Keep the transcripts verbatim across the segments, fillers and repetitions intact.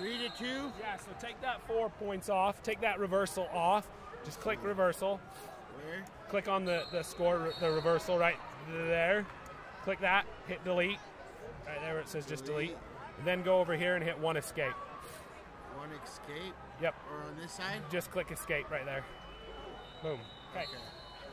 Three to two? Yeah, so take that four points off. Take that reversal off. Just click reversal. Where? Click on the, the score, the reversal right there. Click that, hit delete. Right there where it says just delete. And then go over here and hit one escape. One escape? Yep. Or on this side? Just click escape right there. Boom. Okay. Okay.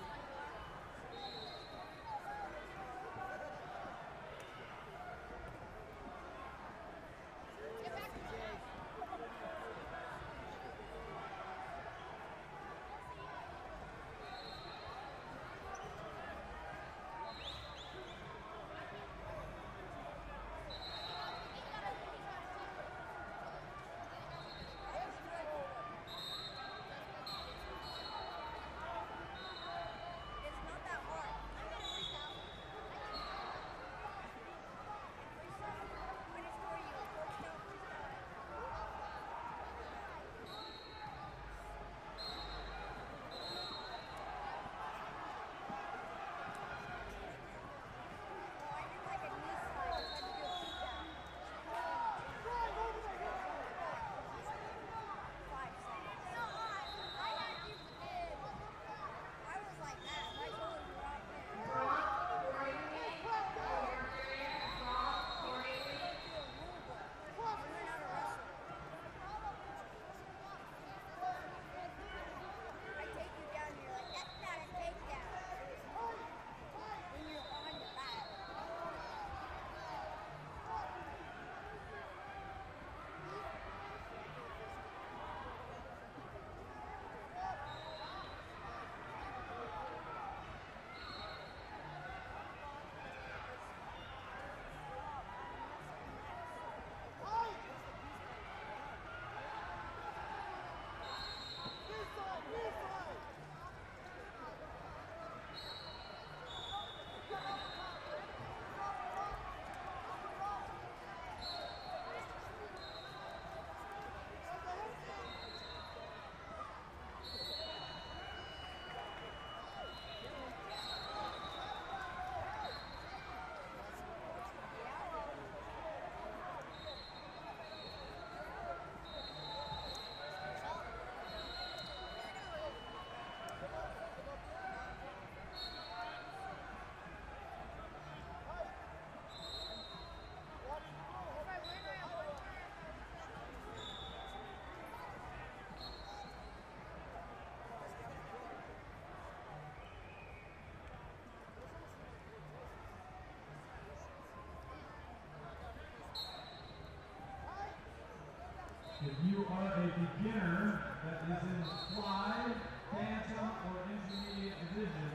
If you are a beginner that is in fly, phantom, or intermediate division,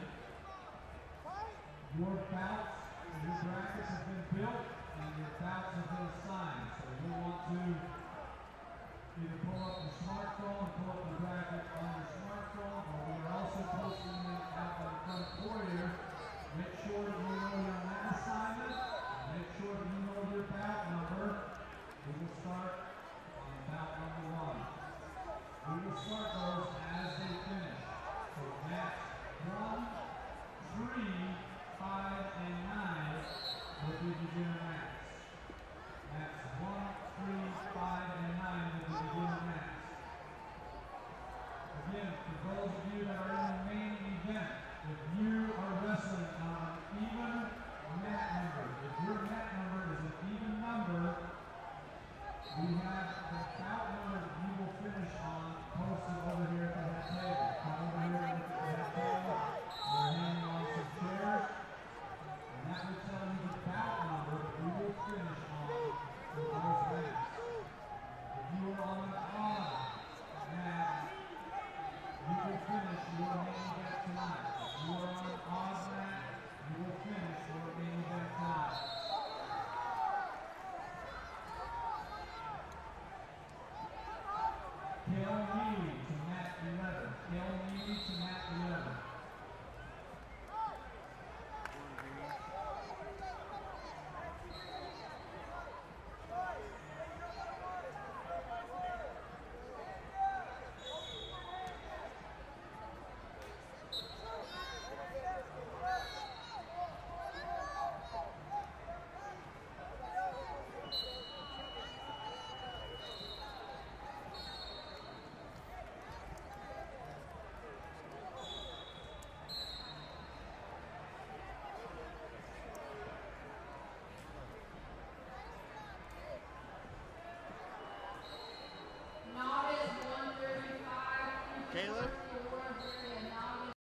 your bouts and your brackets have been built and your bouts have been assigned. So you'll want to either pull up your smartphone, pull up the bracket on your smartphone, or we are also posting it out